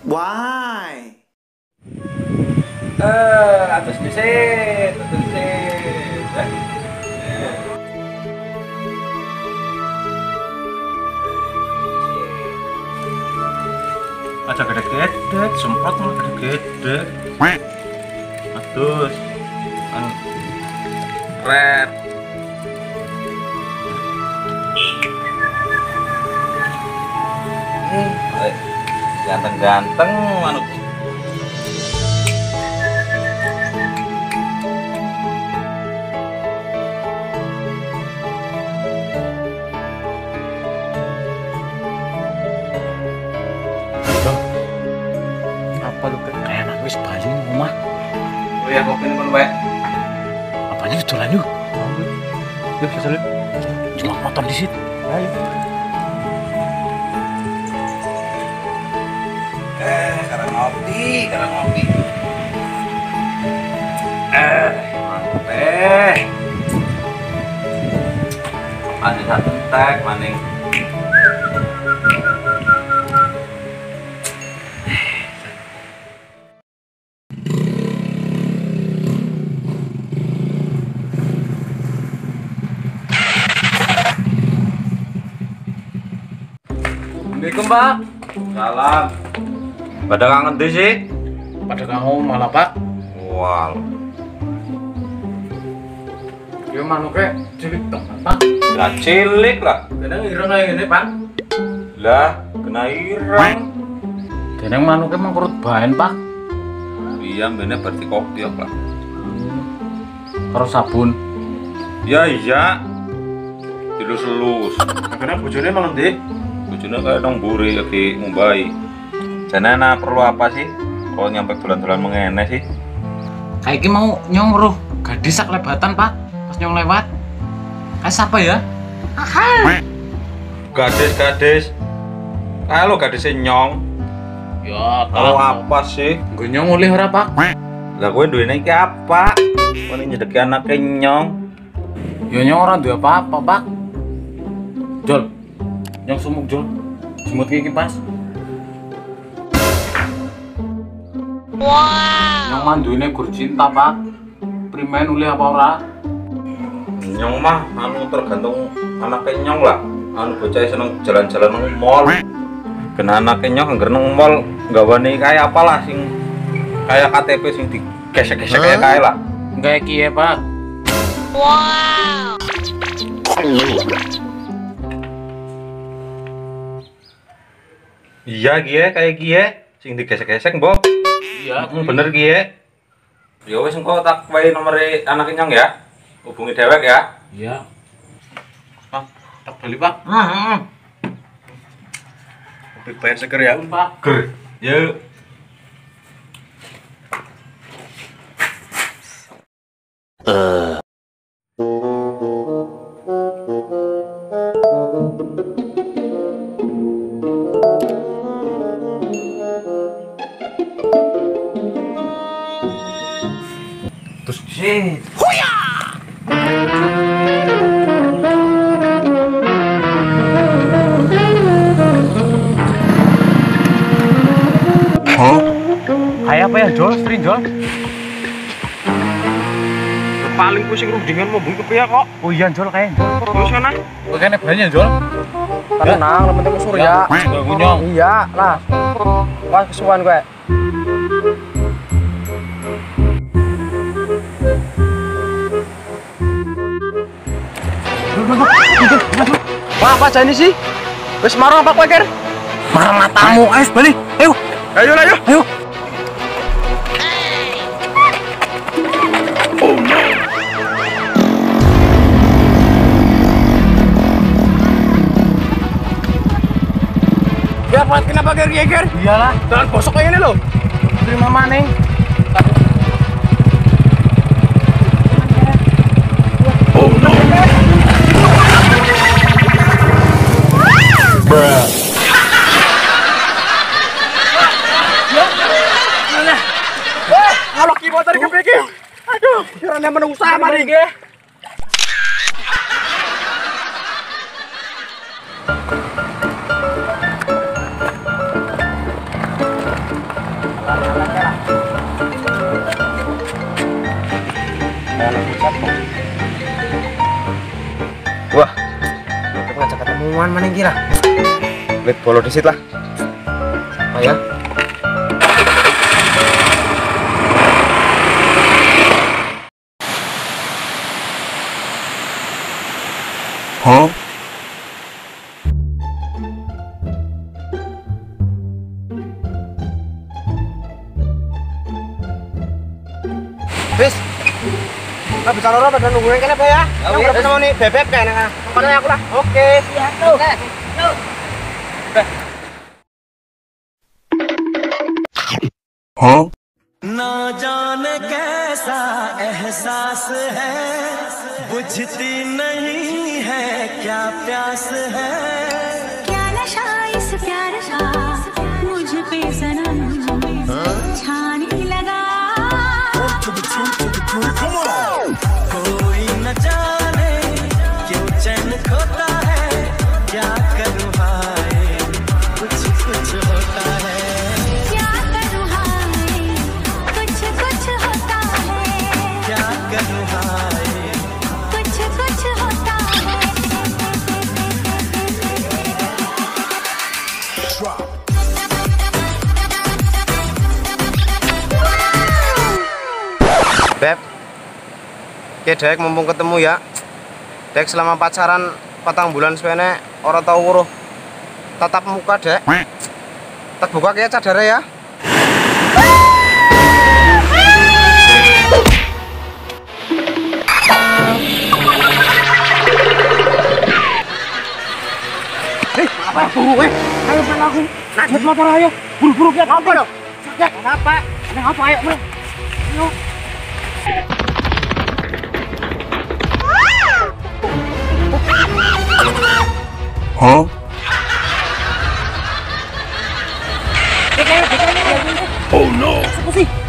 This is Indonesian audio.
Why? Atas disit, atas disit. Aja gede-gede, semprot mah gede-gede. Aduh, red. Ganteng-ganteng manuk. Apa lu kayak anak wis bali ning omah? Oh ya, kopi ini pun baik. Apanya dolan yuk? Yuk, sesali. Cuma motor di situ. Ayo. Sekarang ngopi, mantep Ada satu tek, maning. Assalamualaikum, Pak. Salam. Pada kangen deh sih? Pada kamu malah, Pak. Wal. Ya manuknya cilik banget, Pak. Nah cilik lah. Kadang ireng kayak gini, Pak. Lah, kena ireng. Kadang manuknya mangkurut bahan, Pak. Iya, bener berarti kopi apa? Karo sabun. Ya iya. Dilus-lus. Kadang bojone malah ndi? Bojone kayak dong buri lagi Mumbai. Jangan perlu apa sih? Kalau nyampe bulan-bulan mengenes sih. Kayak gini mau nyong roh gadis sak lebatan, Pak. Pas nyong lewat. Kayak siapa ya? Gadis. Halo gadisnya nyong. Ya, Kalau apa sih? gue nyong oleh ora, Pak? Lah gue duitnya iki apa? Kowe nyedeki anake nyong. Ya nyong ora duwe apa-apa, Pak. Jol. Nyong sumuk, Jol. Jemut iki pas. Wow. Nyong manduine gur cinta, Pak. Primen oleh apa ora? Nyong mah anu tergantung anake nyong lah. Anu bocah seneng jalan-jalan nang mall. Kena anake nyong angger nang mall gawane kaya apalah sing kaya KTP sing digesek-gesek kayak lah. Kayak kiye, Pak. Wow. Iya gie kayak gie sing digesek-gesek mbok. Iya, Bener gie. Ya wis engko tak wae nomere anake nyong ya. Hubungi dewek ya. Iya. Pak, tak beli, Pak. Kopi bayar seger ya. Pak. Ger. Yuk. Terus shit. Kayak apa ya, Jol? String, Jol? Paling pusing rundingan mau bungkep ya kok. Oh iya, Jol kayaknya. Terus sana. Kayaknya banyak, Jol. Tenang, yang penting surya. Gunyong. Iya, lah. Wah, kesuwan gue. Wah, apa aja ini sih? Wes marah apa kowe, Ker? Marah matamu, ayo balik. Ayo. Ayo. Ayo. Ya, Pat, kenapa Ger? Iyalah. Jangan bosok kayak ini loh. Terima maning. Kalau keyboard tadi kepikir. Aduh, kiranya menunggu sama nih, Ge. Omongan maning kira. Lihat bolo disit lah. Ayo. Hah? Wis. Nggak bisa loro pada nungguin kene apa ya? Yang udah pernah nih bebek kayaknya. Makanya aku lah. Oke. Iya tuh. Hah? ना जाने कैसा एहसास है बुझती नहीं है क्या प्यास है क्या नशा इस प्यार का मुझ पे सनम छाने लगा कोई न जाने क्यों चैन खोता है क्या करूँ हाय कुछ कुछ होता है क्या करूँ हाय कुछ कुछ होता है क्या करूँ हाय कुछ कुछ होता है Beb. Oke, Dek, mumpung ketemu ya. Dek selama pacaran 4 bulan sepene ora tau weruh tatap muka, Dek. Tak buka kayak cadare ya. Apa buru ayo pen aku. Naik motor ayo. Buru-buru kita apa dong? Kenapa? Kenapa ayo, Bro? Ayo. Hah? Oh no!